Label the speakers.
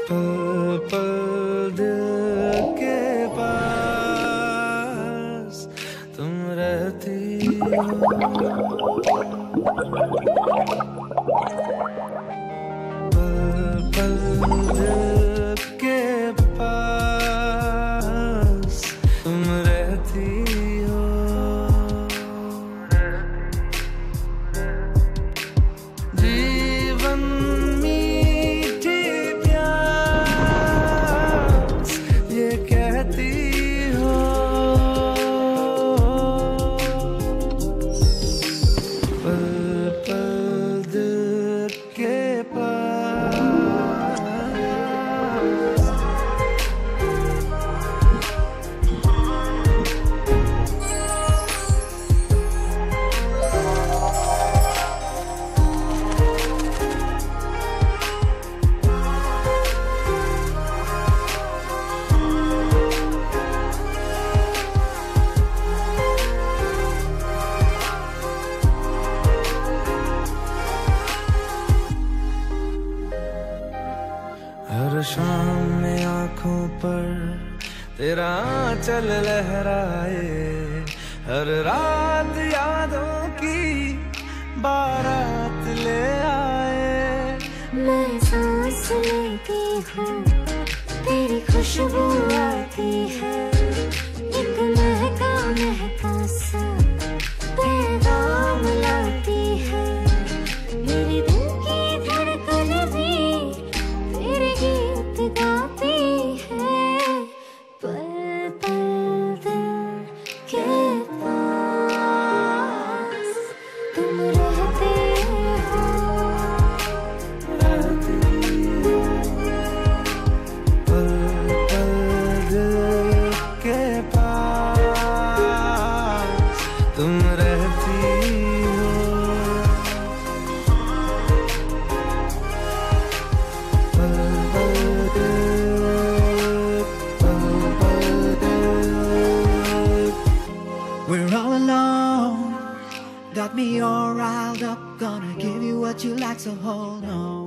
Speaker 1: पल पल दिल के पास तुम रहती हो। पल पल दिल के पास तुम रहती हो। जीवन मीठी प्यास ये कहती हो। पल पल दिल के पास। हर शाम में आँखों पर तेरा आंचल लहराए, हर रात यादों की बारात ले आए।
Speaker 2: मैं सांस लेती हूँ तेरी खुशबू आती है, एक महका महका सा पैगाम लाती है। मेरे दिल की धड़कन भी तेरे गीत गाती है। पल पल दिल के पास तुम रहते हो।
Speaker 1: पल पल दिल के पास तुम रहती हो। पल पल दिल।
Speaker 3: We're all alone, got me all riled up. Gonna give you what you like, so hold on.